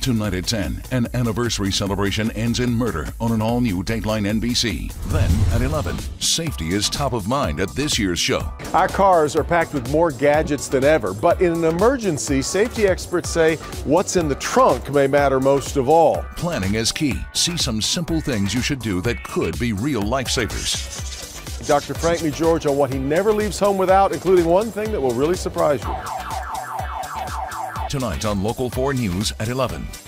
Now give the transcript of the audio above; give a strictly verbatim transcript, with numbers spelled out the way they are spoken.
Tonight at ten, an anniversary celebration ends in murder on an all-new Dateline N B C. Then at eleven, safety is top of mind at this year's show. Our cars are packed with more gadgets than ever, but in an emergency, safety experts say what's in the trunk may matter most of all. Planning is key. See some simple things you should do that could be real lifesavers. Doctor Frank New George on what he never leaves home without, including one thing that will really surprise you. Tonight on Local four News at eleven.